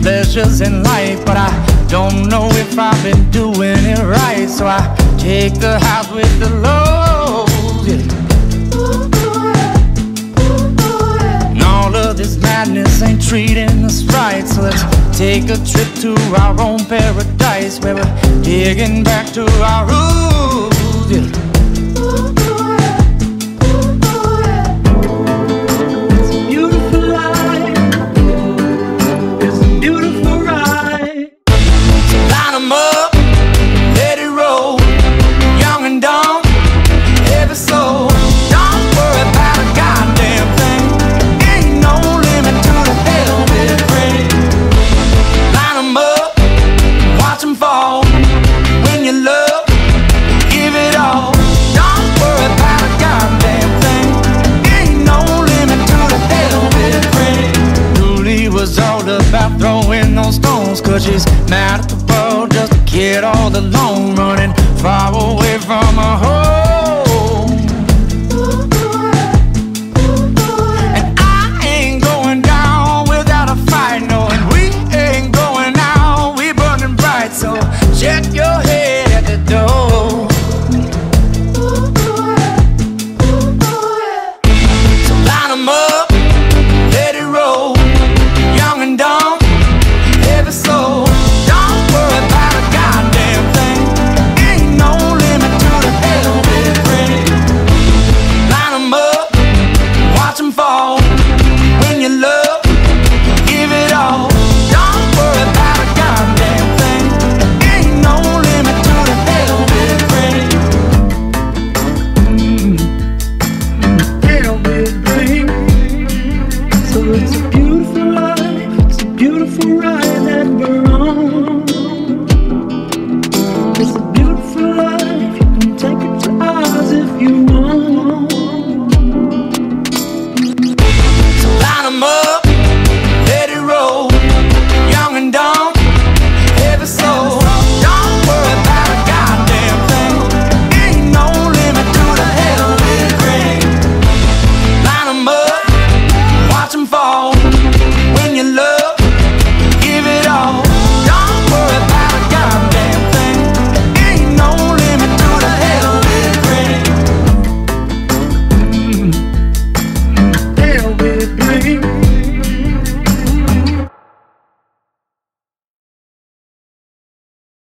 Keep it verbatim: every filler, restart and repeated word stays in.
pleasures in life, but I don't know if I've been doing it right. So I take the highs with the lows, yeah. And all of this madness ain't treating us right. So let's take a trip to our own paradise, where we're digging back to our roots, yeah. About throwing those stones, cause she's mad at the world, just a kid all alone, running far away from her home.